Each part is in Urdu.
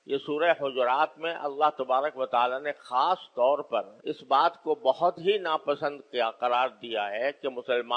یہ سورہ حجرات میں اللہ تبارک و تعالی نے خاص طور پر اس بات کو بہت ہی ناپسند کیا قرار دیا ہے کہ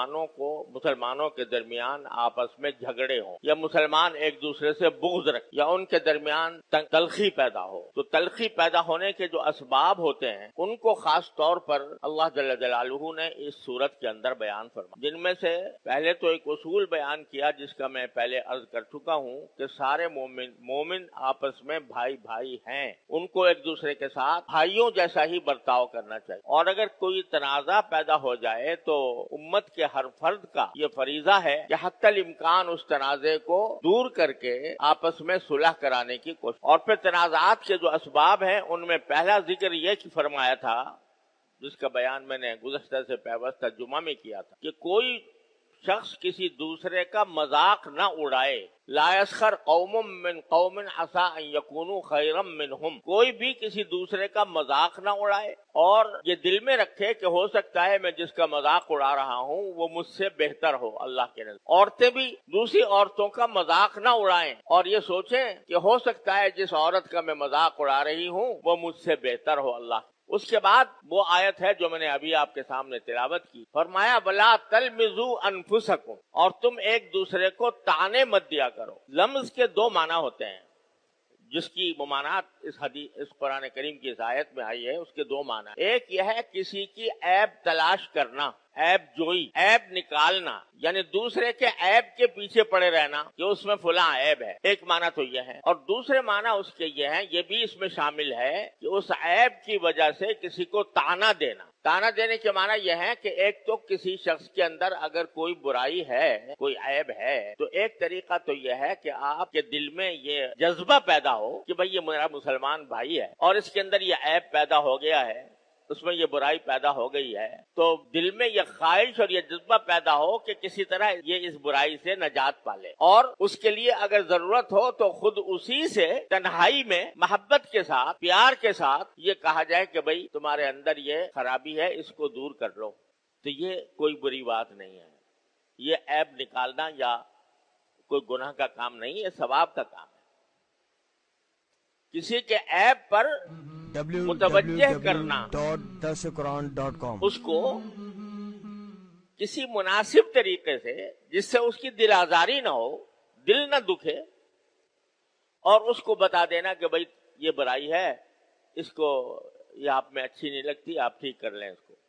مسلمانوں کے درمیان آپس میں جھگڑے ہوں یا مسلمان ایک دوسرے سے بغض رکھیں یا ان کے درمیان تلخی پیدا ہو. تو تلخی پیدا ہونے کے جو اسباب ہوتے ہیں ان کو خاص طور پر اللہ جل جلالہ نے اس صورت کے اندر بیان فرمایا، جن میں سے پہلے تو ایک اصول بیان کیا جس کا میں پہلے عرض کر چکا ہوں کہ سارے مومن آپس میں بھائی ہیں، ان کو ایک دوسرے کے ساتھ بھائیوں جیسا ہی برتاؤ کرنا چاہیے. اور اگر کوئی تنازع پیدا ہو جائے تو امت کے ہر فرد کا یہ فریضہ ہے کہ حتی الامکان اس تنازع کو دور کر کے آپس میں صلح کرانے کی کوشش. اور پھر تنازعات کے جو اسباب ہیں ان میں پہلا ذکر یہ فرمایا تھا جس کا بیان میں نے گزشتہ سے پیوستہ جمعہ میں کیا تھا کہ کوئی شخص کسی دوسرے کا مذاق نہ اڑائے. لا یسخر قوم من قوم عسى ان يكونوا خيرا منهم، کوئی بھی کسی دوسرے کا مذاق نہ اڑائے اور یہ دل میں رکھے کہ ہو سکتا ہے میں جس کا مذاق اڑا رہا ہوں وہ مجھ سے بہتر ہو اللہ کے نزد. عورتیں بھی دوسری عورتوں کا مذاق نہ اڑائیں اور یہ سوچیں کہ ہو سکتا ہے جس عورت کا میں مذاق اڑا رہی ہوں وہ مجھ سے بہتر ہو اللہ. اس کے بعد وہ آیت ہے جو میں نے ابھی آپ کے سامنے تلاوت کی، فرمایا وَلَا تَلْمِزُوا أَنفُسَكُمْ، اور تم ایک دوسرے کو طعنے مت دیا کرو. لمز کے دو معنی ہوتے ہیں، جس کی ممانعت اس قرآن کریم کی اس آیت میں آئی ہے اس کے دو معنی. ایک یہ ہے کسی کی عیب تلاش کرنا، عیب جوئی، عیب نکالنا، یعنی دوسرے کے عیب کے پیچھے پڑے رہنا کہ اس میں فلاں عیب ہے. ایک معنی تو یہ ہے، اور دوسرے معنی اس کے یہ ہیں، یہ بھی اس میں شامل ہے کہ اس عیب کی وجہ سے کسی کو طعنہ دینا. طعنہ دینے کے معنی یہ ہے کہ ایک تو کسی شخص کے اندر اگر کوئی برائی ہے، کوئی عیب ہے، تو ایک طریقہ تو یہ ہے کہ آپ کے دل میں یہ جذبہ پیدا ہو کہ بھئی یہ میرا مسلمان بھائی ہے اور اس کے اندر یہ عیب پیدا ہو گیا ہے، اس میں یہ برائی پیدا ہو گئی ہے، تو دل میں یہ خواہش اور یہ جذبہ پیدا ہو کہ کسی طرح یہ اس برائی سے نجات پالے، اور اس کے لیے اگر ضرورت ہو تو خود اسی سے تنہائی میں محبت کے ساتھ، پیار کے ساتھ یہ کہا جائے کہ بھئی تمہارے اندر یہ خرابی ہے، اس کو دور کر لو. تو یہ کوئی بری بات نہیں ہے، یہ عیب نکالنا یا کوئی گناہ کا کام نہیں، یہ ثواب کا کام ہے. کسی کے عیب پر متوجہ کرنا، اس کو کسی مناسب طریقے سے جس سے اس کی دل آزاری نہ ہو، دل نہ دکھے، اور اس کو بتا دینا کہ بھئی یہ برائی ہے، اس کو یہ آپ میں اچھی نہیں لگتی، آپ ٹھیک کر لیں اس کو.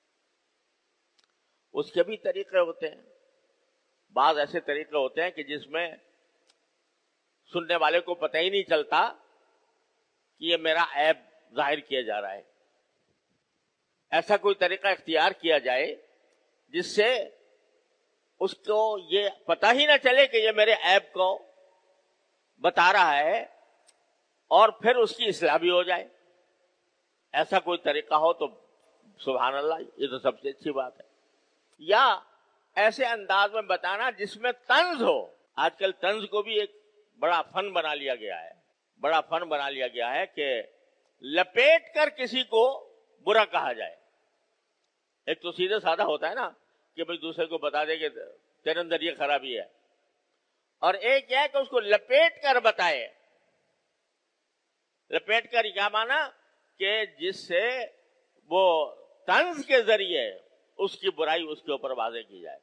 اس کے بھی طریقے ہوتے ہیں. بعض ایسے طریقے ہوتے ہیں کہ جس میں سننے والے کو پتہ ہی نہیں چلتا کہ یہ میرا عیب ظاہر کیا جا رہا ہے. ایسا کوئی طریقہ اختیار کیا جائے جس سے اس کو یہ پتہ ہی نہ چلے کہ یہ میرے عیب کو بتا رہا ہے اور پھر اس کی اصلاح بھی ہو جائے. ایسا کوئی طریقہ ہو تو سبحان اللہ، یہ تو سب سے اچھی بات ہے. یا ایسے انداز میں بتانا جس میں طنز ہو. آج کل طنز کو بھی ایک بڑا فن بنا لیا گیا ہے کہ لپیٹ کر کسی کو برا کہا جائے. ایک تو سیدھے سادہ ہوتا ہے نا کہ بھئی دوسرے کو بتا دے کہ تیرے اندر یہ خرابی ہے، اور ایک یہ ہے کہ اس کو لپیٹ کر بتائے. لپیٹ کر کیا مانا کہ جس سے وہ طنز کے ذریعے اس کی برائی اس کے اوپر واضح کی جائے.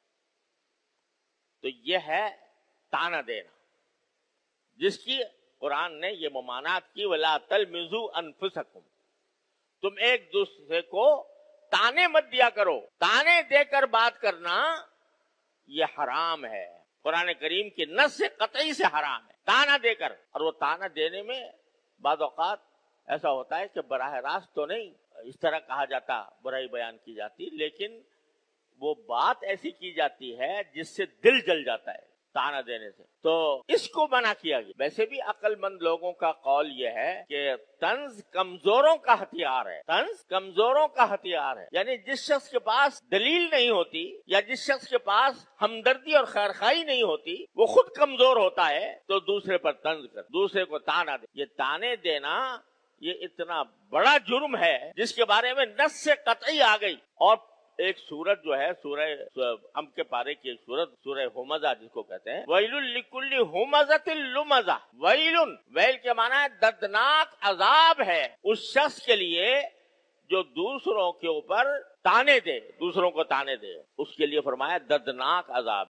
تو یہ ہے طعنہ دینا، جس کی قرآن نے یہ ممانعت کی وَلَا تَلْمِزُوا أَنفُسَكُمْ، تم ایک دوسرے کو طعنے مت دیا کرو. طعنے دے کر بات کرنا یہ حرام ہے، قرآن کریم کی نص سے قطعی سے حرام ہے. طعنہ دے کر، اور وہ طعنہ دینے میں بعض اوقات ایسا ہوتا ہے کہ براہ راست تو نہیں اس طرح کہا جاتا، برائی بیان کی جاتی، لیکن وہ بات ایسی کی جاتی ہے جس سے دل جل جاتا ہے طعنہ دینے سے. تو اس کو منع کیا گیا. ویسے بھی عقل مند لوگوں کا قول یہ ہے کہ طنز کمزوروں کا ہتھیار ہے. طنز کمزوروں کا ہتھیار ہے، یعنی جس شخص کے پاس دلیل نہیں ہوتی یا جس شخص کے پاس ہمدردی اور خیرخواہی نہیں ہوتی، وہ خود کمزور ہوتا ہے تو دوسرے پر طنز کر، دوسرے کو طعنہ دے. یہ طعنے دینا یہ اتنا بڑا جرم ہے جس کے بارے میں نص سے قطعی آ گئی، اور ایک سورت جو ہے سورہ ام کے پارے کی سورت سورہ ہمزہ جس کو کہتے ہیں، ویل لکل ہمزۃ لمزہ، ویل کے معنی ہے دردناک عذاب ہے اس شخص کے لیے جو دوسروں کے اوپر تانے دے، دوسروں کو تانے دے، اس کے لیے فرمایا دردناک عذاب